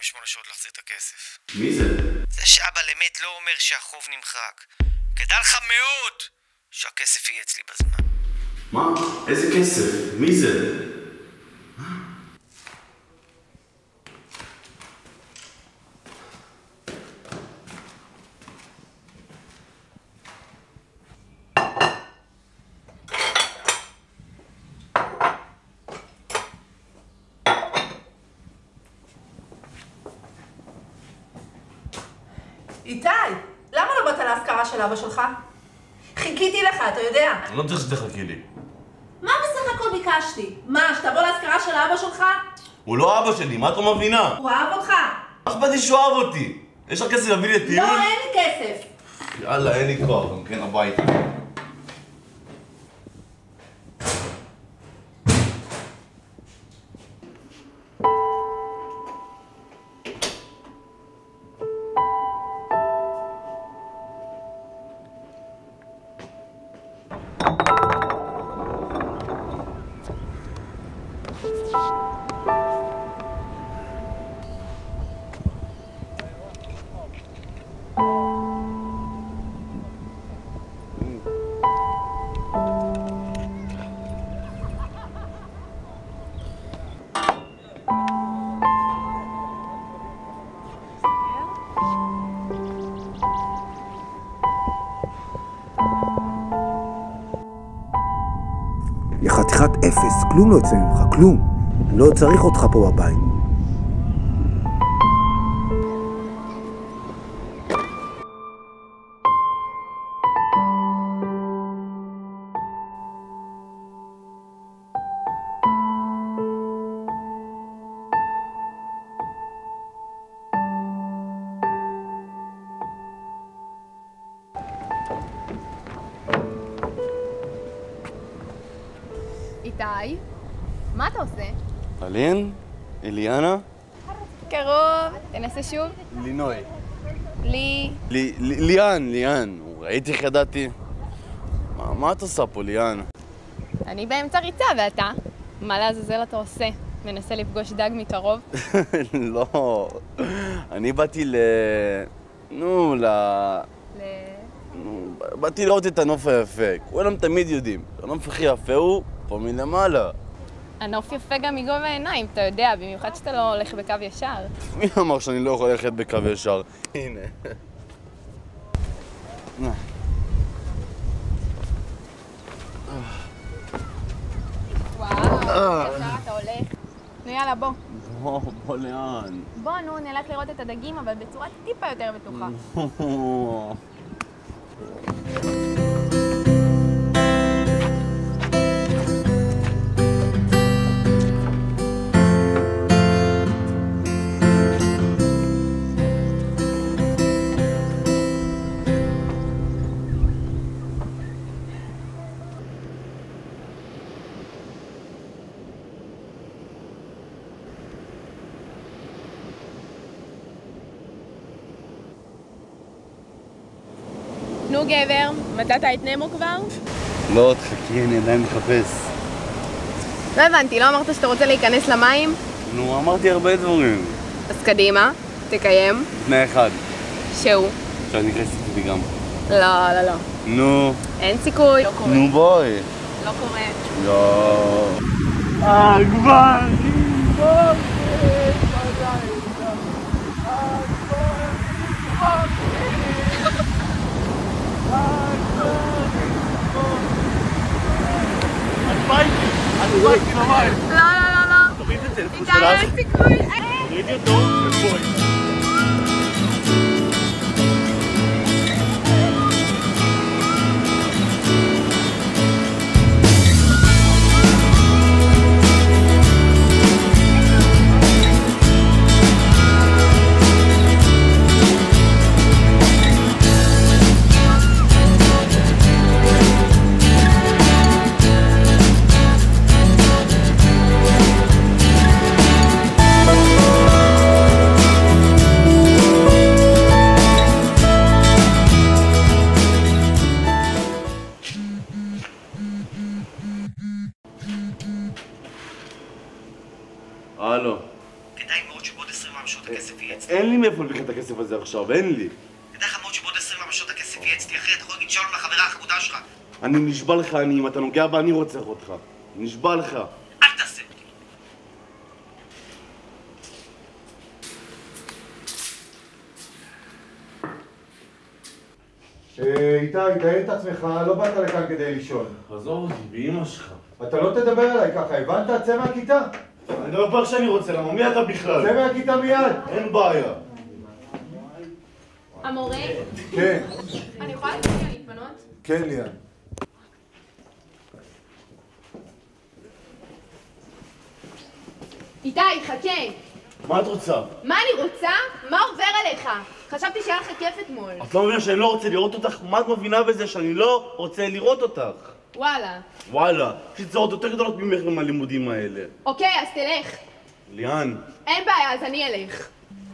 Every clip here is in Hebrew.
48 שעות להחזיר את הכסף. מי זה? זה שאבא למת לא אומר שהחוב נמחק. כדאי לך מאוד שהכסף יהיה אצלי בזמן. מה? איזה כסף? מי זה? איתי, למה לא באת להזכרה של אבא שלך? חיכיתי לך, אתה יודע. אני לא צריך שתחכי לי. מה בסך הכל ביקשתי? מה, שתבוא להזכרה של אבא שלך? הוא לא אבא שלי, מה את לא מבינה? הוא אהב אותך. אכפת לי שהוא אהב אותי. יש לך כסף להביא לי לטיול? לא, אין לי כסף. יאללה, אין לי כוח, גם כן הביתה. יא חתיכת אפס, כלום לא יוצא ממך, כלום. לא צריך אותך פה בבית. איתי, מה אתה עושה? אלין? אליאנה? קרוב, תנסה שוב. לינוי. לי... ליאן. ראיתי איך ידעתי. מה את עושה פה, ליאן? אני באמצע ריצה, ואתה? מה לעזאזל אתה עושה? מנסה לפגוש דג מקרוב? לא. אני באתי באתי לראות את הנוף היפה. כולם תמיד יודעים. הנוף הכי יפה הוא פה מלמעלה. הנוף יפה גם מגובה העיניים, אתה יודע, במיוחד שאתה לא הולך בקו ישר. מי אמר שאני לא יכול ללכת בקו ישר? הנה. וואו, ישר אתה הולך. נו יאללה, בוא. בוא לאן? בוא, נו, נלך לראות את הדגים, אבל בצורה טיפה יותר בטוחה. נו גבר, מצאת את נמו כבר? לא, תחכי, אני עדיין מחפש. לא הבנתי, לא אמרת שאתה רוצה להיכנס למים? נו, אמרתי הרבה דברים. אז קדימה, תקיים. תנאי אחד. שהוא? שאני נכנסת איתי גם. לא. נו. אין סיכוי. לא קורה. נו בואי. לא קורה. לא. לא. תוריד את זה, איתי, אין סיכוי. תורידי אותו ובואי. הלו. כדאי מאוד שבעוד 24 שעות הכסף אין לי מאיפה להביא את הכסף הזה עכשיו, אין לי. תדע לך מאוד שבעוד 20 שעות הכסף יהיה אצלי אחרי, אתה יכול להגיד שלום לחברה החמודה שלך. אני נשבע לך, אם אתה נוגע בה, אני רוצח אותך. נשבע לך. אל תעשה אותי. איתי, תאר את עצמך, לא באת לכאן כדי לישון. עזוב אותי, באמא שלך. אתה לא תדבר אליי ככה, הבנת? צא מהכיתה. אני לא אומר שאני רוצה, למה מי אתה בכלל? צא מהכיתה מיד. אין בעיה. המורה? כן, אני יכולה לפני להתפנות? כן ליאן. איתי, חכה! מה את רוצה? מה אני רוצה? מה עובר עליך? חשבתי שהיה לך כיף אתמול. את לא מבינה שאני לא רוצה לראות אותך? מה את מבינה בזה שאני לא רוצה לראות אותך? וואלה. וואלה, יש לי צרות יותר גדולות ממך מהלימודים האלה. אוקיי, אז תלך. ליאן. אין בעיה, אז אני אלך.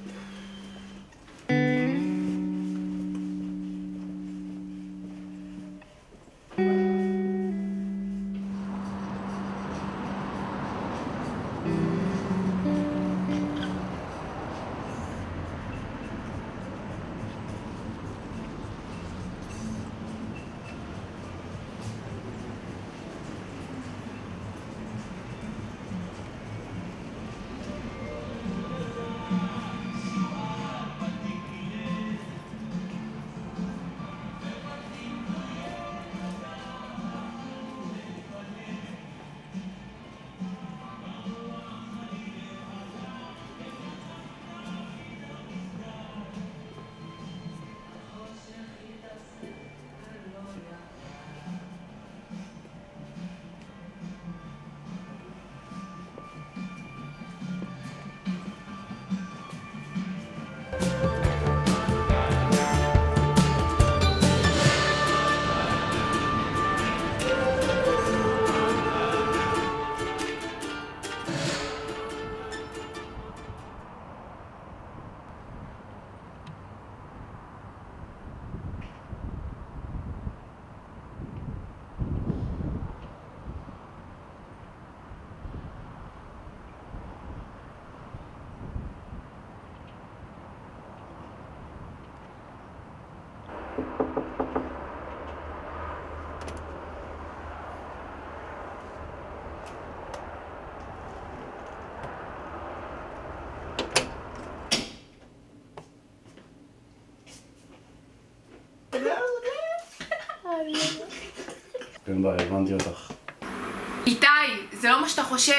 כן ביי, הבנתי אותך. איתי, זה לא מה שאתה חושב.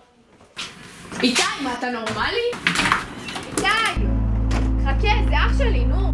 איתי, מה אתה נורמלי? איתי! חכה, זה אח שלי, נו.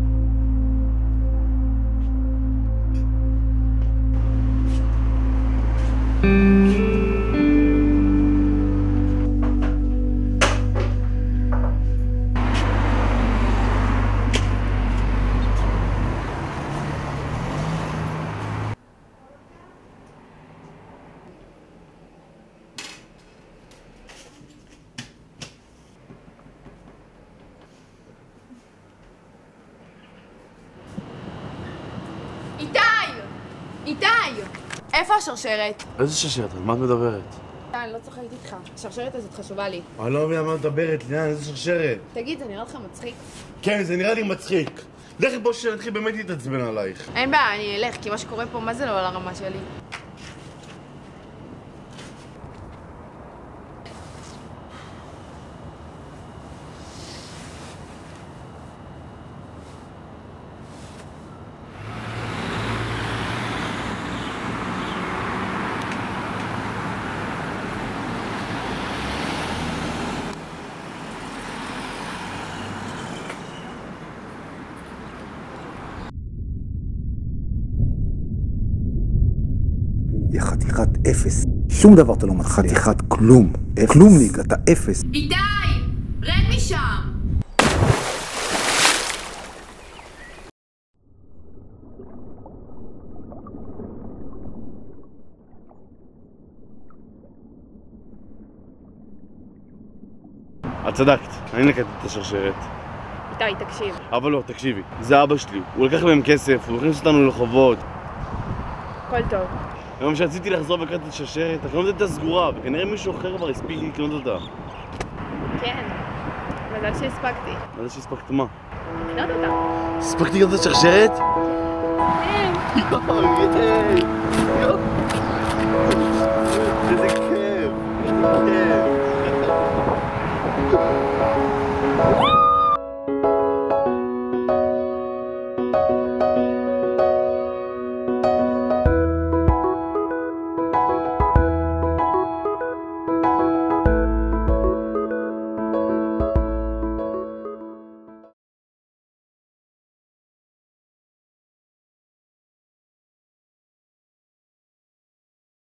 איתי! איתי! איפה השרשרת? איזה שרשרת? על מה את מדברת? אני לא צוחקת איתך. השרשרת הזאת חשובה לי. אני לא מבין על מה את מדברת, ליאן, איזה שרשרת? תגיד, זה נראה לך מצחיק? כן, זה נראה לי מצחיק. לכי בוא שנתחיל באמת להתעצבן עלייך. אין בעיה, אני אלך, כי מה שקורה פה, מה זה לא על הרמה שלי? יא חתיכת אפס. שום דבר אתה לא מצליח. חתיכת כלום. כלומניק, אתה אפס. איתי! רד משם! את צדקת, אני נקטתי את השרשרת. איתי, תקשיב. אבל לא, תקשיבי, זה אבא שלי. הוא לקח להם כסף, הוא הכניס אותנו לחובות. הכל טוב. היום שרציתי לחזור וקראתי את השרשרת, הקנות הייתה סגורה, וכנראה מישהו אחר כבר הספיק לקנות אותה. כן. מזל שהספקתי. מה זה שהספקת מה? לקנות אותה. הספקתי גם את השרשרת? כן. איזה כיף! איזה כיף!